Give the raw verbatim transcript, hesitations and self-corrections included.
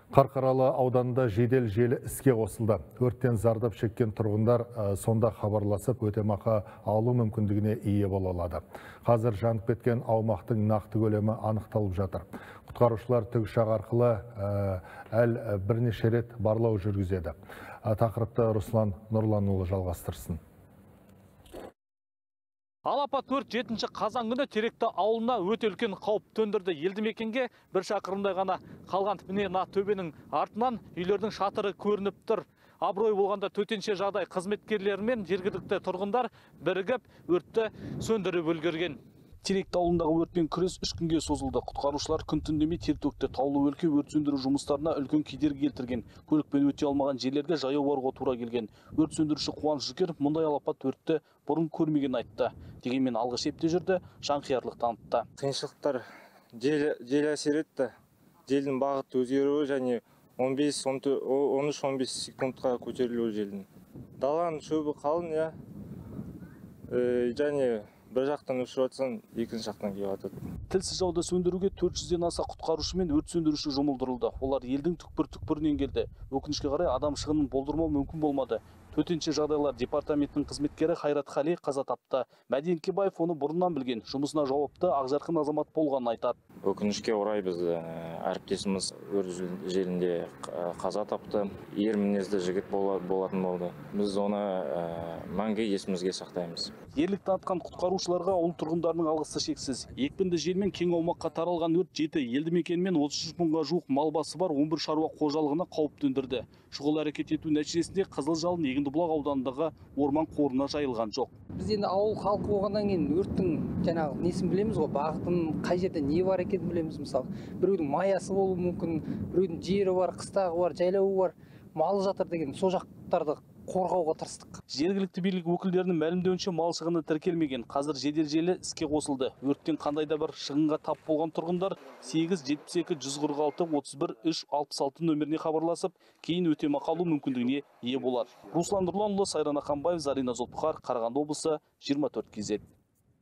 Қарқаралы ауданында жедел желі іске қосылды. Өрттен зардап шеккен тұрғындар сонда хабарласып өтемақы алу мүмкіндігіне ие бола алады. Қазір жанып кеткен аумақтың нақты көлемі анықталып жатыр. Құтқарушылар тікұшақ арқылы әл бірнеше рет барлау жүргізеді. Тақырыпты Руслан Нұрланұлы жалғастырсын. Алапат өрт жетінші қазан күні Теректі ауылына өте үлкен қауіп төндірді. Елді мекенге бір шақырымдай ғана қалған. Міне мына төбенің артынан үйлердің шатыры көрініп тұр. Абырой болғанда төтенше жағдай қызметкерлері мен жергілікті тұрғындар бірігіп өртті сөндіріп үлгерген. Теректі ауылындағы өртпен күрес үш күнге созылды. Құтқарушылар күн түн демей тер төкті. Таулы өлке өрт сөндіру жұмыстарына үлкен кедергі келтірген. Көлікпен өте алмаған жерлерге жаяу баруға тура келген. Өрт сөндіруші Қуаныш Жүкеров мұндай алапат өртті бұрын көрмеген айтты. Дегенмен алғы шепте жүрді, жанқиярлық танытты. Қиыншылықтар жел әсер етті. Желдің бағыты өзгеруі және он бес он үш он бес секундқа көтерілуі желдің. Даланың шөбі қалың, я. Және бір жақтан өшіріп атсан, екінші жақтан келіп атады. Тілсіз жауды сөндіруге төрт жүзден аса құтқарушы мен өрт сөндіруші жұмылдырылды. Олар елдің түкпір-түкпірінен келді. Өкінішке қарай адам шығынын болдырмау мүмкін болмады. Төтенше жағдайлар департаментінің қызметкері Қайрат Қали қаза тапты. Мәден Кебаев оны бұрыннан білген, жұмысына жауапты ақжарқын азамат болғанын айтады. Өкінішке орай біз әріптесіміз өрт желінде қаза тапты. Ер мінезді жігіт болатын болды. Біз оны мәңгі есімізге сақтаймыз. Ерлік танытқан құтқарушыларға ауыл тұрғындарының алғысы шексіз. Екпінді желмен кең аумаққа таралған өрт жеті елді мекенмен отыз үш мыңға жуық мал басы бар он бір шаруа қожалығына қауіп төндірді. Шұғыл әрекет ету нәтижесінде Қызыл Жалын Егіндібұлақ ауданындағы орман қорына жайылған жоқ. Біз енді ауыл халқы болғаннан кейін өрттің жаңағы несін білеміз ғой, бағытын, қай жерде не бар екенін білеміз. Мысалы, біреудің маясы болуы мүмкін, біреудің жері бар, қыстағы бар, жайлауы бар, малы жатыр деген сол жақтарды қорғауға тырыстық. Жергілікті билік өкілдерінің мәлімдеуінше мал шығыны тіркелмеген. Қазір жедел желі іске қосылды. Өрттен қандай да бір шығынға тап болған тұрғындар сегіз жетпіс екі жүз қырық алты отыз бір үш алпыс алты нөміріне хабарласып, кейін өтемақы алу мүмкіндігіне ие болады. Руслан Нұрланұлы, Сайран Ақанбаев, Зарина Зұлпықар, Қарағанды облысы, жиырма төрт кз.